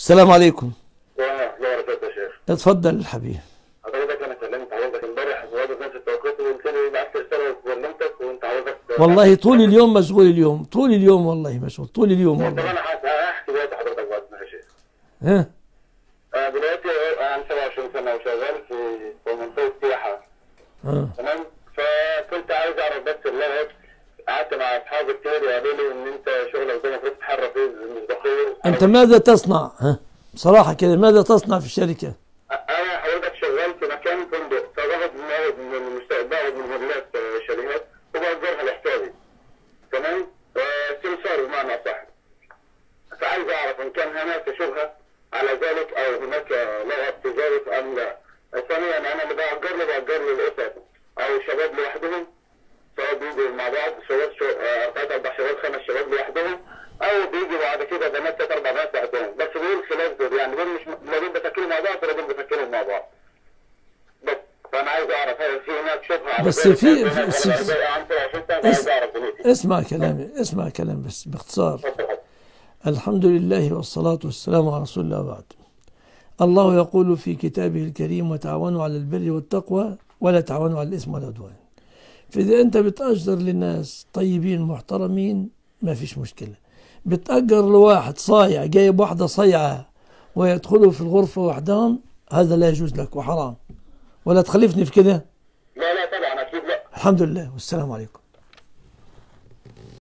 السلام عليكم. الله يرضى يا شيخ. اتفضل الحبيب. حضرتك انا كلمت حضرتك امبارح في وادي نفس التوقيت وقلت لي بعت رساله وكلمتك وانت حضرتك والله طول اليوم مشغول، اليوم طول اليوم والله مشغول طول اليوم طب والله. انا هحكي دلوقتي حضرتك بعد ما يا شيخ. ها دلوقتي انا 27 سنه وشغال في منطقه سياحه. تمام. فكنت عايز اعرف بس اللغط. قعدت مع اصحابي كتير وقالوا لي ان انت شغلك ده المفروض تتحرك فيه المصداقيه. انت ماذا تصنع؟ بصراحة كده ماذا تصنع في الشركة؟ انا حضرتك شغال في مكان فندق، فباخد من المستقبل من هولات شاليهات وبأجرها لحسابي. تمام؟ سمسار بمعنى اصح. فعايز اعرف ان كان هناك شبهه على ذلك او هناك لغط في ذلك ام لا. ثانيا انا اللي بأجر له الاسر او شباب لوحدهم، سواء بيجوا مع بعض شباب 4 شباب 5 شباب لوحدهم، او بيجي بعد كده بنات 3 4 بنات لوحدهم، بس دول خلاف دول، يعني دول مش لا دول بتاكلوا مع بعض ولا دول بتاكلوا مع بعض. بس فانا عايز اعرف هل في هناك شبهه على بس ذلك. اسمع كلامي، اسمع كلام بس باختصار. الحمد لله والصلاة والسلام على رسول الله بعد. الله يقول في كتابه الكريم: وتعاونوا على البر والتقوى ولا تعاونوا على الإثم والعدوان. فإذا أنت بتأجر لناس طيبين محترمين ما فيش مشكلة. بتأجر لواحد صايع جايب واحدة صيعة ويدخلوا في الغرفة وحدهم، هذا لا يجوز لك وحرام. ولا تخلفني في كده؟ لا طبعا اكيد لا. الحمد لله والسلام عليكم.